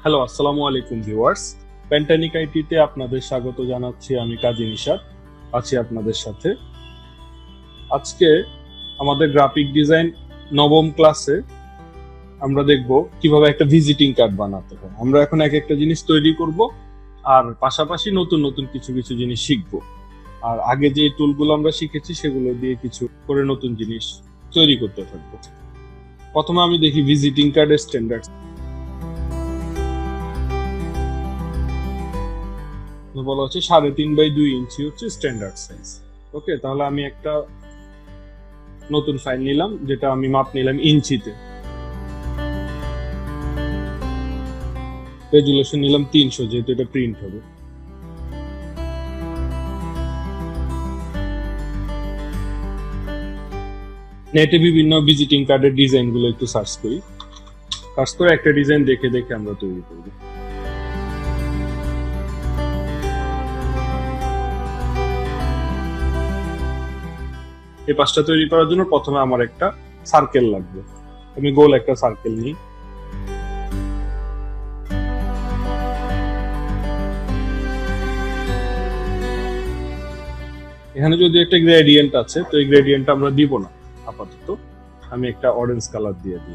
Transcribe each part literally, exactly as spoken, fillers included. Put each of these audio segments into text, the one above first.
Hello, আসসালামু আলাইকুম viewers. প্যান্টানিক আইটিতে আপনাদের স্বাগত জানাচ্ছি। আমি কাজী নিশাত আছি আপনাদের সাথে। আজকে আমাদের গ্রাফিক ডিজাইন নবম ক্লাসে আমরা দেখব কিভাবে একটা ভিজিটিং কার্ড বানাতে হয়। আমরা এখন এক একটা জিনিস তৈরি করব আর পাশাপাশি নতুন নতুন কিছু কিছু জিনিস শিখব। আর আগে যে টুলগুলো আমরা শিখেছি সেগুলো দিয়ে কিছু করে নতুন জিনিস তৈরি করতে থাকবো। প্রথমে আমি দেখি ভিজিটিং কার্ডের স্ট্যান্ডার্ড বলা হচ্ছে সাড়ে তিন বাই দুই ইঞ্চি হচ্ছে স্ট্যান্ডার্ড সাইজ। ওকে, তাহলে আমি একটা নতুন ফাইল নিলাম, যেটা আমি মাপ নিলাম ইঞ্চিতে। রেজুলেশন নিলাম তিনশো, যেহেতু এটা প্রিন্ট হবে। নেটে বিভিন্ন ভিজিটিং কার্ডের ডিজাইন গুলো একটু সার্চ করি। সার্চ করে একটা ডিজাইন দেখে দেখে আমরা তৈরি করব। এই পাঁচটা তৈরি করার জন্য প্রথমে আমার একটা সার্কেল লাগবে। আমি গোল একটা সার্কেল নিই। এখানে যদি একটা গ্রেডিয়েন্ট আছে, তো এই গ্রেডিয়েন্ট আমরা দিব না আপাতত। আমি একটা অরেঞ্জ কালার দিয়ে দিই।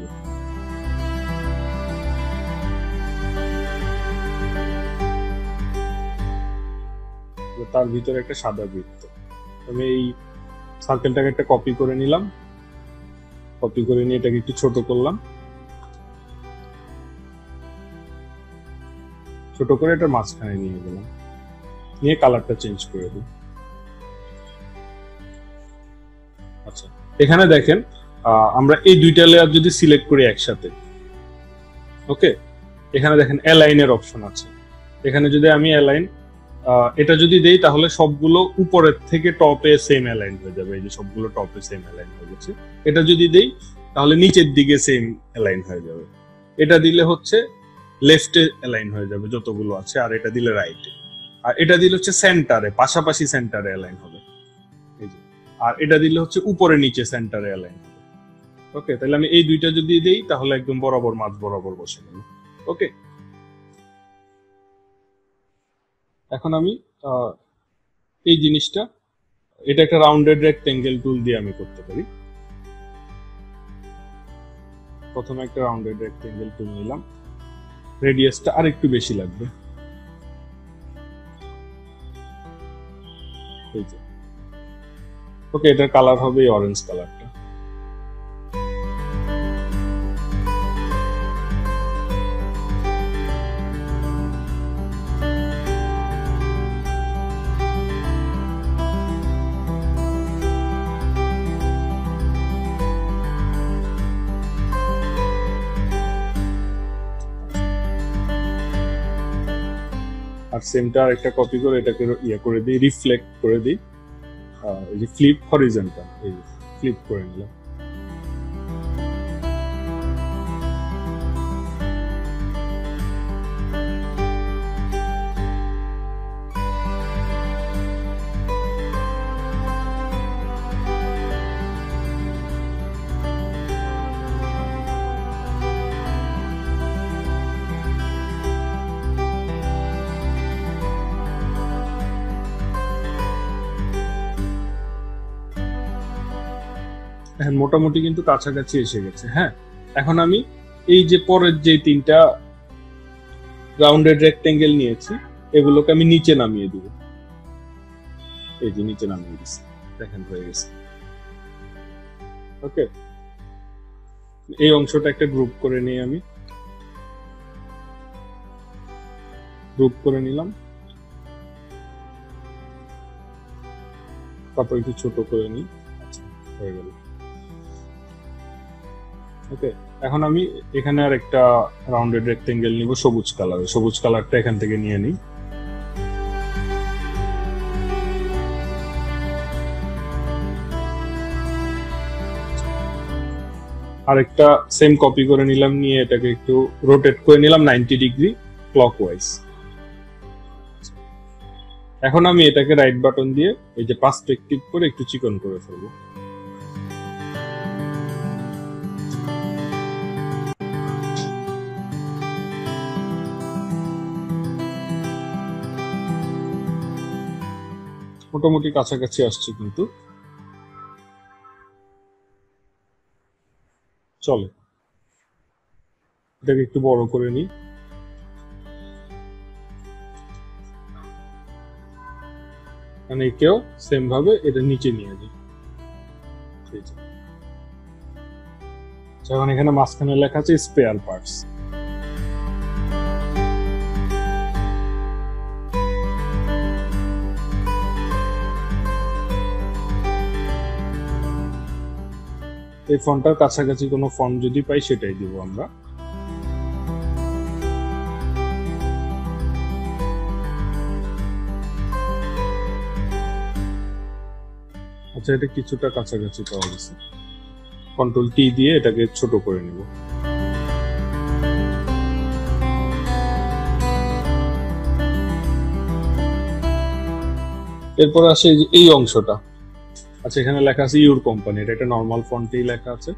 তার ভিতরে একটা সাদা বৃত্ত। আমি এই সার্কেলটাকে একটা কপি করে নিলাম। কপি করে নিয়ে এটাকে একটু ছোট করলাম। ছোট করে এটা মাঝখানে নিয়ে গেলাম, নিয়ে কালারটা চেঞ্জ করে দিই। আচ্ছা, এখানে দেখেন আমরা এই দুইটা লেয়ার যদি সিলেক্ট করি একসাথে, ওকে, এখানে দেখেন অ্যালাইনের অপশন আছে। এখানে যদি আমি অ্যালাইন এটা যদি দেই, তাহলে সবগুলো উপরের থেকে টপে সেম অ্যালাইন হয়ে যাবে। এই যে সবগুলো টপে সেম অ্যালাইন হয়ে গেছে। এটা যদি দেই তাহলে নিচের দিকে সেম অ্যালাইন হয়ে যাবে। এটা দিলে হচ্ছে লেফটে অ্যালাইন হয়ে যাবে যতগুলো আছে, আর এটা দিলে রাইটে। আর এটা দিলে হচ্ছে সেন্টারে, পাশাপাশি সেন্টারে অ্যালাইন হবে। এই যে, আর এটা দিলে হচ্ছে উপরে নিচে সেন্টারে অ্যালাইন হবে। ওকে, তাহলে আমি এই দুইটা যদি দেই তাহলে একদম বরাবর মাঝ বরাবর বসে গেল। ওকে, এখন আমি এই জিনিসটা, এটা একটা রাউন্ডেড রেক্টেঙ্গেল টুল দিয়ে আমি করতে পারি। প্রথমে একটা রাউন্ডেড রেক্টেঙ্গেল টুল নিলাম। রেডিয়াসটা আর একটু বেশি লাগবে। ওকে, এটার কালার হবে অরেঞ্জ কালারটা। আর সেমটা একটা কপি করে এটাকে ইয়ে করে দিই, রিফ্লেক্ট করে দিই। এই যে ফ্লিপ হরিজন্টাল, এই ফ্লিপ করে নিলাম। এখন মোটামুটি কিন্তু কাছাকাছি এসে গেছে। হ্যাঁ, এখন আমি এই যে পরের যে তিনটা রাউন্ডেড রেক্টেঙ্গেল নিয়েছি, এগুলোকে আমি নিচে নামিয়ে দিব। এই যে নিচে নামিয়ে দিচ্ছি, দেখেন হয়ে গেছে। ওকে, এই অংশটা একটা গ্রুপ করে নিয়ে আমি গ্রুপ করে নিলাম। তারপর একটু ছোট করে নিই। আচ্ছা, হয়ে গেল। ওকে, এখন আমি এখানে আর একটা রাউন্ডেড রেক্টেঙ্গেল নিব সবুজ কালার। সবুজ কালারটা এখান থেকে নিয়ে নিই। আরেকটা সেম কপি করে নিলাম, নিয়ে এটাকে একটু রোটেট করে নিলাম নাইনটি ডিগ্রি ক্লকওয়াইজ। এখন আমি এটাকে রাইট বাটন দিয়ে এই যে পার্সপেক্টিভ করে একটু চিকন করে ফেলবো। মোটামুটি কাছাকাছি আসছে কিন্তু চলে। এটাকে একটু বড় করে নিই। মানে একেও সেম ভাবে এটা নিচে নিয়ে যাই। যখন এখানে মাঝখানে লেখা আছে স্পেয়ার পার্টস। এই ফন্টটার কাছাকাছি কোনো ফন্ট যদি পাই সেটাই দিব আমরা। আচ্ছা, এটা কিছুটা কাছাকাছি পাওয়া গেছে। কন্ট্রোল টি দিয়ে এটাকে ছোট করে নেব। এরপর আসে এই অংশটা। আচ্ছা, এখানে লেখা আছে ইউর কোম্পানি, এটা একটা নরমাল ফন্টেই লেখা আছে।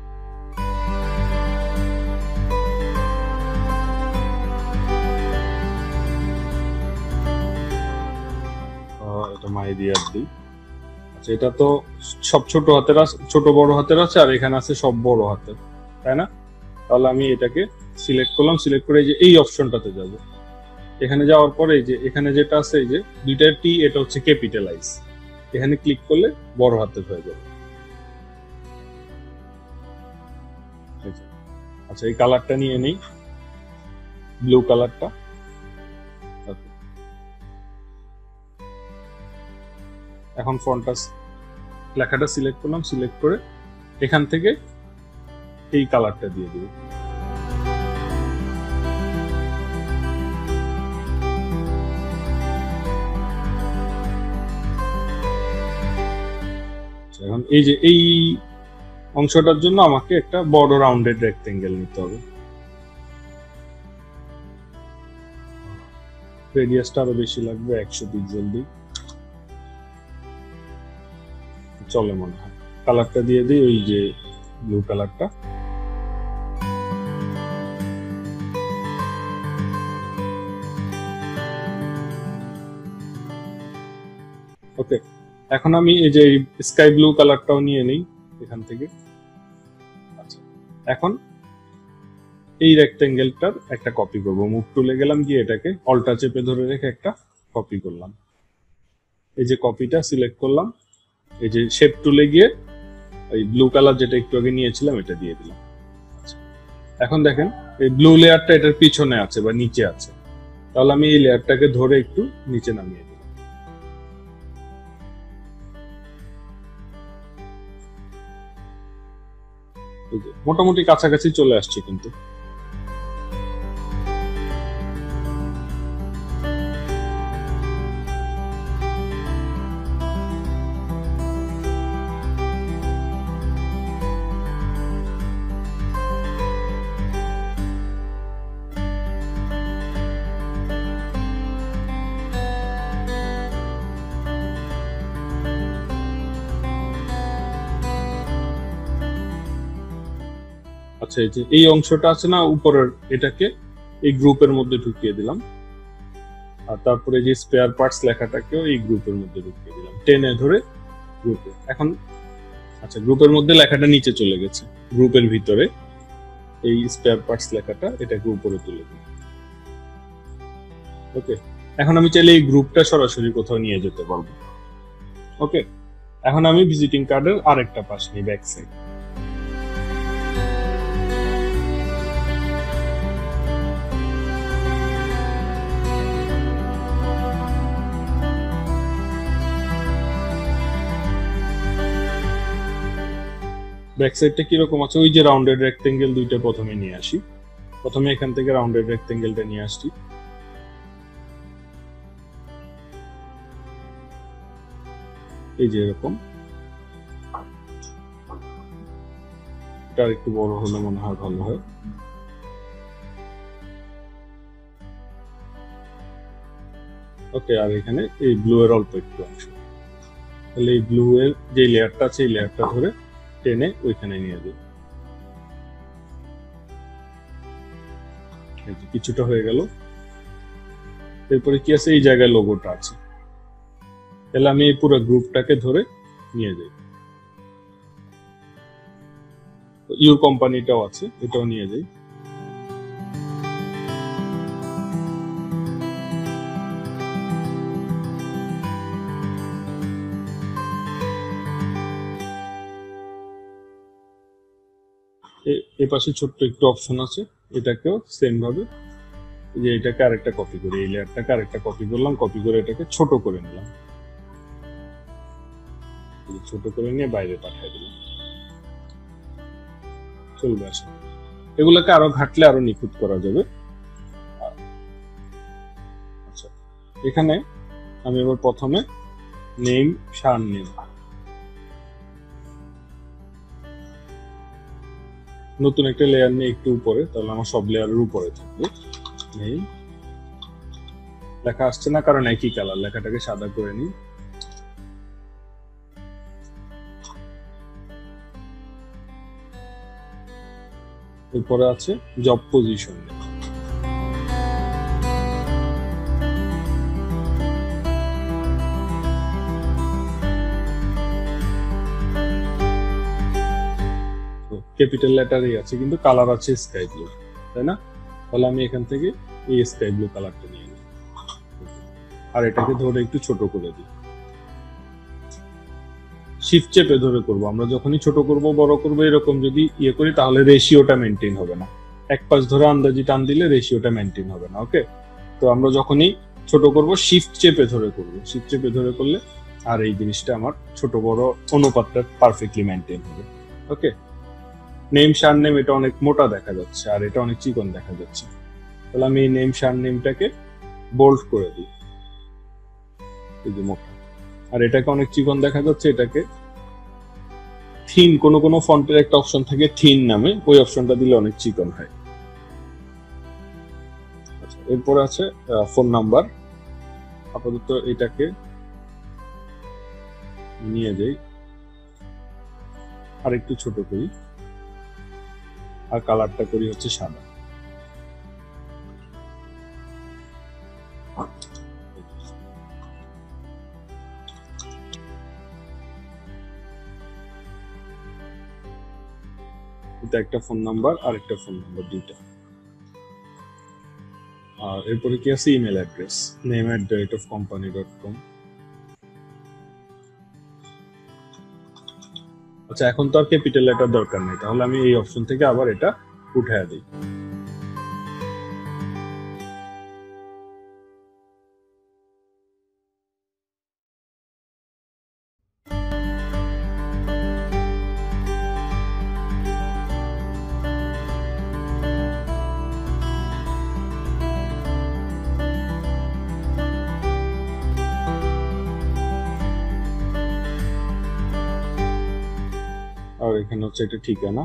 এটা মাই দিয়ার দিই। আচ্ছা, এটা তো সব ছোট হাতের আছে, ছোট বড় হাতের আছে, আর এখানে আছে সব বড় হাতের, তাই না? তাহলে আমি এটাকে সিলেক্ট করলাম, সিলেক্ট করে এই যে এই অপশনটাতে যাব। এখানে যাওয়ার পরে এই যে এখানে যেটা আছে এই যে দুইটা টি, এটা হচ্ছে ক্যাপিটালাইজ। এখানে ক্লিক করলে বড় হাতের হয়ে যাবে। আচ্ছা, এই কালারটা নিয়ে নেই, ব্লু কালারটা। এখন ফন্টটা লেখাটা সিলেক্ট করলাম, সিলেক্ট করে এখান থেকে এই কালারটা দিয়ে দিব। এখন এই যে এই অংশটার জন্য আমাকে একটা বড় রাউন্ডেড রেক্টেঙ্গেল নিতে হবে। রেডিয়াসটা আরো বেশি লাগবে, একশো পিক্সেল দিই, চলে মনে হয়। কালারটা দিয়ে দিই ওই যে ব্লু কালারটা। ওকে, এখন আমি এই যে স্কাই ব্লু কালারটাও নিয়ে নেই এখান থেকে। আচ্ছা, এখন এই রেক্টেঙ্গেলটার একটা কপি করবো। মুভ টুলে গেলাম, গিয়ে এটাকে অল্টা চেপে ধরে রেখে একটা কপি করলাম। এই যে কপিটা সিলেক্ট করলাম, এই যে শেপ টুলে গিয়ে ওই ব্লু কালার যেটা একটু আগে নিয়েছিলাম এটা দিয়ে দিলাম। আচ্ছা, এখন দেখেন এই ব্লু লেয়ারটা এটার পিছনে আছে বা নিচে আছে, তাহলে আমি এই লেয়ারটাকে ধরে একটু নিচে নামিয়ে দিলাম। মোটামুটি কাছাকাছি চলে আসছে কিন্তু। আচ্ছা, এই যে এই অংশটা আছে না উপরের, এটাকে এই গ্রুপের মধ্যে ঢুকিয়ে দিলাম, আর তারপরে যে স্পেয়ার পার্টস লেখাটাকেও এই গ্রুপের মধ্যে ঢুকিয়ে দিলাম, টেনে ধরে গ্রুপে। এখন আচ্ছা, গ্রুপের মধ্যে লেখাটা নিচে চলে গেছে, গ্রুপের ভিতরে এই স্পেয়ার পার্টস লেখাটা এটাকে উপরে তুলে দিই। ওকে, এখন আমি চাইলে এই গ্রুপটা সরাসরি কোথাও নিয়ে যেতে পারবো। ওকে, এখন আমি ভিজিটিং কার্ডের আরেকটা পাশ নিই, ব্যাক সাইড। ব্যাক সাইডটা কিরকম আছে, ওই যে রাউন্ডেড রেক্টেঙ্গেল দুইটা প্রথমে নিয়ে আসি। প্রথমে এখান থেকে রাউন্ডেড রেক্টেঙ্গেলটা নিয়ে আসছি, এই যে এরকম। এটা একটু বড় হলে মনে হয় ভালো হয়। ওকে, আর এখানে এই ব্লু এর অল্প একটু অংশ, তাহলে এই ব্লু এর যে লেয়ারটা আছে এই লেয়ারটা ধরে টেনে ওইখানে নিয়ে যাই। কিছুটা হয়ে গেল। এরপরে কি আছে, এই জায়গায় লোগোটা আছে, তাহলে আমি এই পুরো গ্রুপটাকে ধরে নিয়ে যাই। ইউর কোম্পানিটাও আছে, এটাও নিয়ে যাই। এই পাশে ছোট্ট একটু অপশন আছে, এটাকেও সেম ভাবে যে এটাকে আরেকটা কপি করি, এই লেয়ারটাকে আরেকটা কপি করলাম, কপি করে এটাকে ছোট করে নিলাম, ছোট করে নিয়ে বাইরে পাঠিয়ে দিলাম, চলবে। আসে এগুলোকে আরো ঘাটলে আরো নিখুঁত করা যাবে। আচ্ছা, এখানে আমি এবার প্রথমে নেম শান নেম, নতুন একটা লেয়ার নিয়ে একটু উপরে, তাহলে আমার সব লেয়ারের উপরে থাকবে। নেম লেখা আসছে না কারণ একই কালার, লেখাটাকে সাদা করে নিই। এরপরে আছে জব পজিশন, ক্যাপিটাল লেটারই আছে কিন্তু কালার আছে স্কাই ব্লু, তাই না? তাহলে আমি এখান থেকে এই স্কাই ব্লু কালারটা নিয়ে নিই, আর এটাকে ধরে একটু ছোট করে দিই। শিফট চেপে ধরে করব, আমরা যখনই ছোট করব বড় করব এরকম যদি ইয়ে করি তাহলে রেশিওটা মেনটেন হবে না, এক পাশ ধরে আন্দাজি টান দিলে রেশিওটা মেনটেন হবে না। ওকে, তো আমরা যখনই ছোট করব শিফট চেপে ধরে করব, শিফট চেপে ধরে করলে আর এই জিনিসটা আমার ছোট বড় অনুপাতটা পারফেক্টলি মেনটেন হবে। ওকে, নেম শান নেম এটা অনেক মোটা দেখা যাচ্ছে আর এটা অনেক চিকন দেখা যাচ্ছে, তাহলে আমি এই নেম শান নেমটাকে বোল্ড করে দিই, এই যে মোটা, আর এটাকে অনেক চিকন দেখা যাচ্ছে, এটাকে থিন, কোন কোন ফন্টের একটা অপশন থাকে থিন নামে, ওই অপশনটা দিলে অনেক চিকন হয়। আচ্ছা, এরপরে আছে ফোন নাম্বার, আপাতত এটাকে নিয়ে যাই আর একটু ছোট করি, আর কালারটা করি হচ্ছে সাদা। এটা একটা ফোন নাম্বার আর একটা ফোন নাম্বার দুইটা, আর এরপরে কি আছে email address, name at the rate of company dot com. আচ্ছা, এখন তো আর ক্যাপিটাল লেটার দরকার নেই, তাহলে আমি এই অপশন থেকে আবার এটা উঠায় দিই। আর এখানে হচ্ছে এটা ঠিকানা,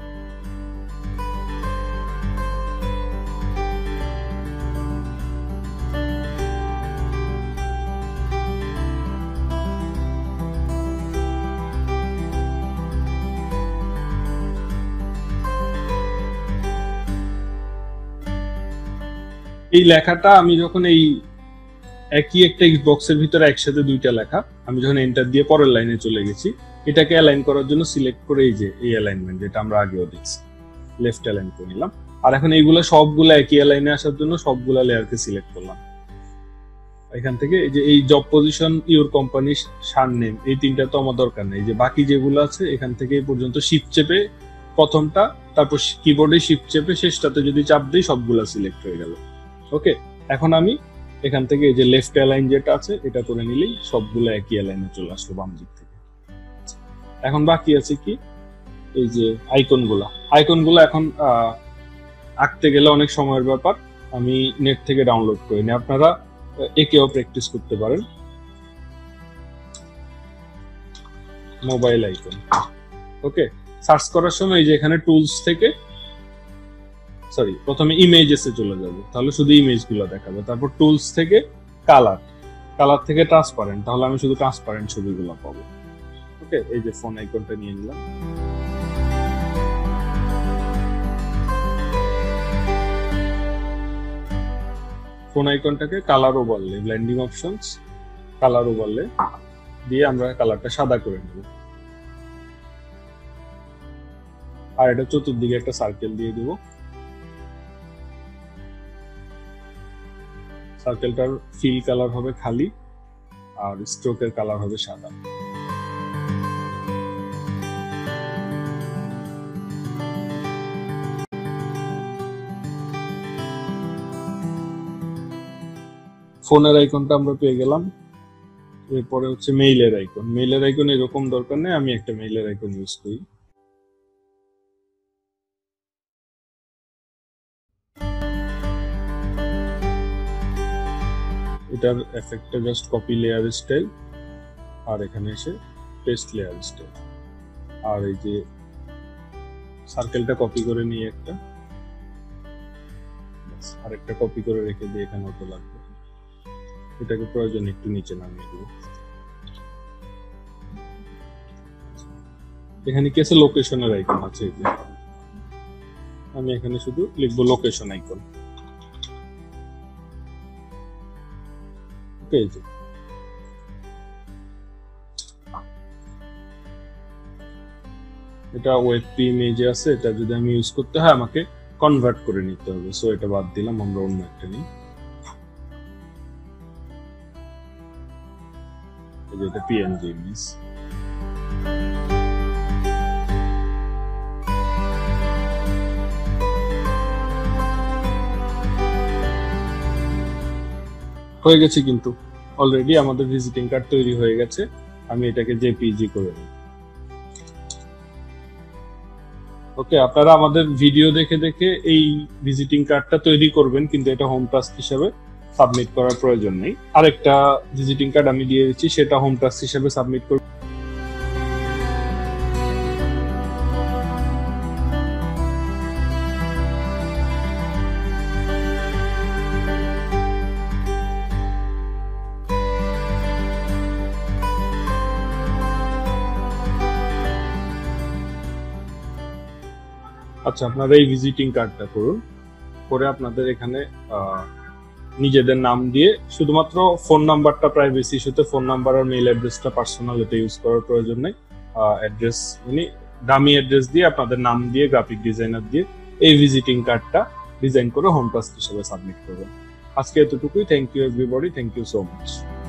এই লেখাটা আমি যখন এই একই একটা বক্সের ভিতরে একসাথে দুইটা লেখা, আমি যখন এন্টার দিয়ে পরের লাইনে চলে গেছি, এটাকে অ্যালাইন করার জন্য সিলেক্ট করে এই যে এই অ্যালাইনমেন্ট যেটা আমরা আগেও দেখছি, লেফট অ্যালাইন করে নিলাম। আর এখন এইগুলো সবগুলো একই অ্যালাইনে আসার জন্য সবগুলা লেয়ারকে সিলেক্ট করলাম। এখান থেকে এই যে এই জব পজিশন, ইউর কোম্পানি, শান নেম, এই তিনটা তো আমার দরকার নেই, যে বাকি যেগুলো আছে এখান থেকে এই পর্যন্ত শিফট চেপে প্রথমটা, তারপর কিবোর্ডে শিফট চেপে শেষটাতে যদি চাপ দিই সবগুলা সিলেক্ট হয়ে গেল। ওকে, এখন আমি এখান থেকে এই যে লেফট অ্যালাইন যেটা আছে এটা করে নিলেই সবগুলো একই অ্যালাইনে চলে আসলো বাম দিক থেকে। এখন বাকি আছে কি, এই যে আইকন গুলা, আইকন গুলা এখন আঁকতে গেলে অনেক সময়ের ব্যাপার, আমি নেট থেকে ডাউনলোড করে নিই, আপনারা একেও প্র্যাকটিস করতে পারেন। মোবাইল আইকন, ওকে, সার্চ করার সময় এই যে এখানে টুলস থেকে, সরি প্রথমে ইমেজেসে চলে যাবে, তাহলে শুধু ইমেজ গুলো দেখাবে, তারপর টুলস থেকে কালার, কালার থেকে ট্রান্সপারেন্ট, তাহলে আমি শুধু ট্রান্সপারেন্ট ছবিগুলো পাবো। ওকে, এই যে ফোন আইকনটা নিয়ে নিলাম, ফোন আইকনটাকে কালারও বললে ব্লেন্ডিং অপশনস, কালার ওভারলে দিয়ে আমরা কালারটা সাদা করে নেব। আর এটা চতুর্দিকে একটা সার্কেল দিয়ে দেব। সার্কেলটার ফিল কালার হবে খালি আর স্ট্রোকের কালার হবে সাদা। ফোনের আইকনটা আমরা পেয়ে গেলাম। এরপরে হচ্ছে মেইলের আইকন। মেইলের আইকন এরকম দরকার নেই, আমি একটা মেইলের আইকন ইউজ করি। এটার এফেক্টটা জাস্ট কপি লেয়ার স্টাইল, আর এখানে এসে পেস্ট লেয়ার স্টাইল। আর এই যে সার্কেলটা কপি করে নিয়ে একটা আর একটা কপি করে রেখে দিয়ে এখানে হতে লাগবে। এটাকে প্রয়োজন একটু নিচে নামিয়ে দেবো। এখানে কি আছে, লোকেশনের আইকন আছে। এই যে আমি এখানে শুধু লিখবো লোকেশন আইকন। ওকে, এই যে এটা ওয়েবপি ইমেজে আছে। এটা যদি আমি ইউজ করতে হয় আমাকে কনভার্ট করে নিতে হবে, সো এটা বাদ দিলাম, আমরা অন্য একটা নিই। এটা পিএনজি ইমেজ। হয়ে গেছে, কিন্তু অলরেডি আমাদের ভিজিটিং কার্ড তৈরি হয়ে গেছে। আমি এটাকে জেপিজি করে নিই। ওকে, আপনারা আমাদের ভিডিও দেখে দেখে এই ভিজিটিং কার্ডটা তৈরি করবেন, কিন্তু এটা হোম টাস্ক হিসেবে সাবমিট করার প্রয়োজন নেই। আরেকটা ভিজিটিং কার্ড আমি দিয়ে দিচ্ছি, সেটা হোম টাস্ক হিসেবে সাবমিট করব। আচ্ছা, আপনারা এই ভিজিটিং কার্ডটা করুন, করে আপনাদের এখানে নিজেদের নাম দিয়ে শুধুমাত্র ফোন নাম্বারটা প্রাইভেসি ইস্যুতে ফোন নাম্বার আর মেইল অ্যাড্রেসটা পার্সোনাল, এটা ইউজ করার প্রয়োজন নেই। অ্যাড্রেস মানে ডামি অ্যাড্রেস দিয়ে আপনাদের নাম দিয়ে গ্রাফিক ডিজাইনার দিয়ে এই ভিজিটিং কার্ডটা ডিজাইন করে হোম টাস্ক হিসেবে সাবমিট করবেন। আজকে এতটুকুই। Thank you everybody, thank you so much.